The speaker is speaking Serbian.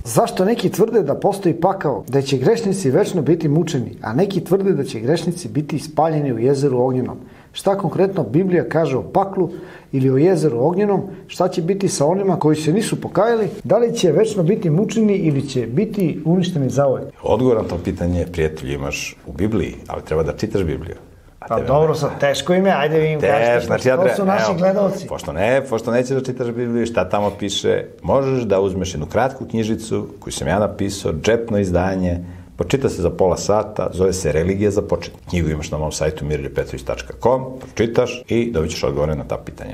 Zašto neki tvrde da postoji pakao, da će grešnici večno biti mučeni, a neki tvrde da će grešnici biti spaljeni u jezeru ognjenom? Šta konkretno Biblija kaže o paklu ili o jezeru ognjenom? Šta će biti sa onima koji se nisu pokajali? Da li će večno biti mučeni ili će biti uništeni zauvek? Odgovor na to pitanje, prijatelju, imaš u Bibliji, ali treba da čitaš Bibliju. Pa dobro, sad teško im je, ajde vi im kažete, to su naši gledalci. Pošto nećeš da čitaš Bibliju, šta tamo piše, možeš da uzmeš jednu kratku knjižicu koju sam ja napisao, džepno izdanje, pročita se za pola sata, zove se Religija za početnike. Knjigu imaš na mom sajtu miroljubpetrović.com, pročitaš i dobit ćeš odgovore na ta pitanja.